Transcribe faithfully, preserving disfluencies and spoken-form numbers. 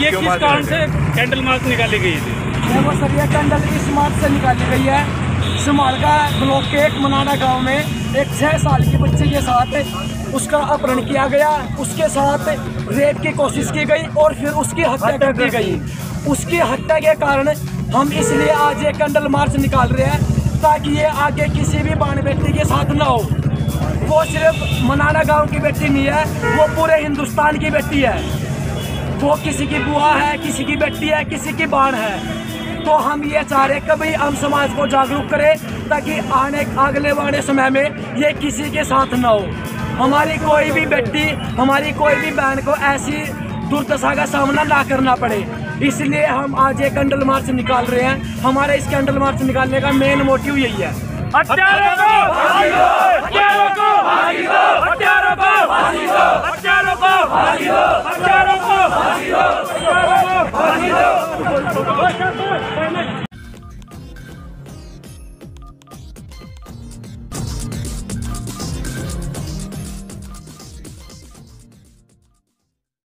ये किस कारण से कैंडल मार्च निकाली गई थी? देखो सर, ये कैंडल इस मार्च से निकाली गई है। समालका ब्लॉक के एक मनाना गांव में एक छह साल के बच्चे के साथ उसका अपहरण किया गया, उसके साथ रेप की कोशिश की गई और फिर उसकी हत्या कर दी गई। उसकी हत्या के कारण हम इसलिए आज ये कैंडल मार्च निकाल रहे हैं ताकि ये आगे किसी भी बाण बेटी के साथ ना हो। वो सिर्फ मनाना गांव की बेटी नहीं है, वो पूरे हिंदुस्तान की बेटी है। वो किसी की बुआ है, किसी की बेटी है, किसी की बाण है। तो हम ये चाह रहे कभी हम समाज को जागरूक करें ताकि आने अगले वाले समय में ये किसी के साथ ना हो। हमारी कोई भी बेटी, हमारी कोई भी बहन को ऐसी दुर्दशा का सामना ना करना पड़े, इसलिए हम आज ये कैंडल मार्च निकाल रहे हैं। हमारे इस कैंडल मार्च निकालने का मेन मोटिव यही है। हत्यारों को फांसी दो, हत्यारों को फांसी दो, हत्यारों को फांसी दो, हत्यारों को फांसी दो, हत्यारों को